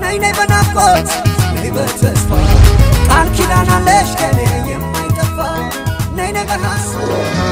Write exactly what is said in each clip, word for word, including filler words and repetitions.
ነይ ነይ በናፍቆት ነይ በተስፋ ቃል ኪዳን አለሽ ከኔ የማይጠፋ ነይ ነይ በሐሳብ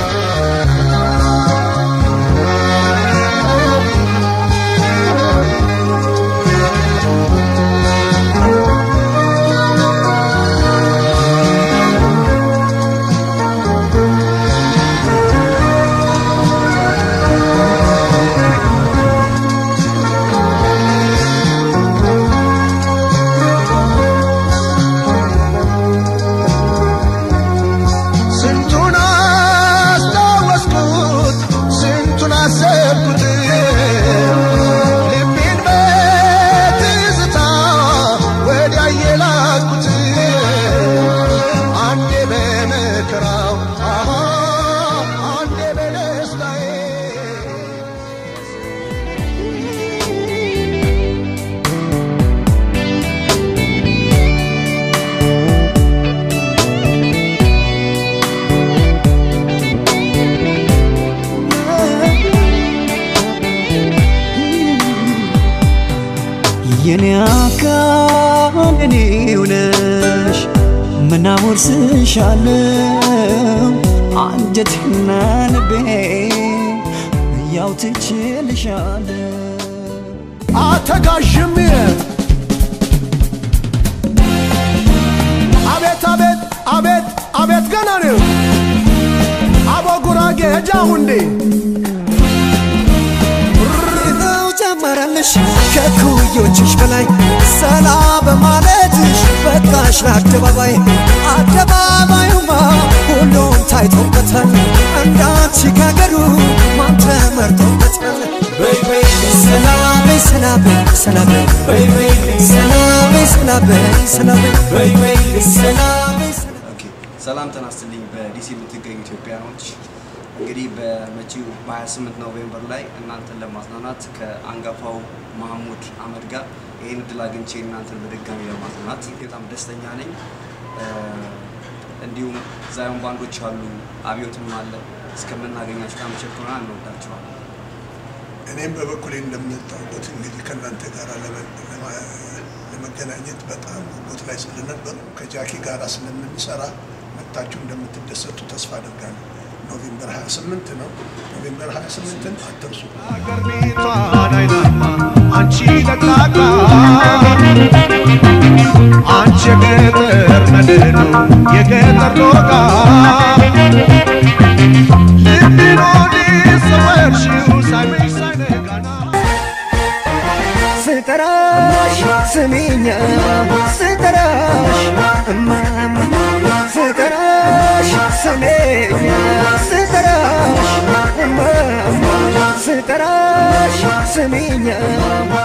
ኔውነሽ ምናወርስሻለው አንጀትና ልቤ ያው ትችልሻለው አተጋሽም አቤት አቤት አቤት አቤት ገና ነው አቦጉራጌ ጃሁንዴ ጀመረልሽ ከኩዮችሽ በላይ ሰላም ማለትሽ በቃሽ ለአደባባይ አደባባዩማ ሁሉም ታይቶበታል እንዳንቺ ካገሩ ማን ተመርጦበታል በይ በይ ሰላም ሰላም ሰላም በይ በይ ሰላም ሰላም ሰላም በይ በይ ሰላም ኦኬ ሰላም ተናስተልኝ በዲሲ የምትገኙ ኢትዮጵያኖች እንግዲህ በመጪው በ28 ኖቬምበር ላይ እናንተን ለማዝናናት ከአንጋፋው መሐሙድ አህመድ ጋር ይሄን ድል አግኝቼ እናንተን በድጋሚ ለማዝናናት በጣም ደስተኛ ነኝ እንዲሁም ዛዮን ባንዶች አሉ አብዮትም አለ እስከምናገኛችሁ ታምቸኩና እንወዳችኋለን እኔም በበኩሌ እንደምታውቁት እንግዲህ ከእናንተ ጋር ለመገናኘት በጣም ጉጉት ላይ ስለነበር ከጃኪ ጋር ስለምንሰራ መጣችሁ እንደምትደሰቱ ተስፋ አደርጋለሁ ኖቬምበር ሃያ ስምንት ነው ኖቬምበር ሃያ ስምንት አትርሱ አገርቢቷ ዳይናማ አንቺ ለታቃ አንቺ ገጠር መድኑ የገጠር ዶቃ ልብኖዲ ሰወርሽው ሳይመሽ ሳይነጋና ስትራሽ ስሚኛ ስትራሽ እማማ ስትራሽ ስሚኛ ስትራሽ እማማ ስትራሽ ስሚኛ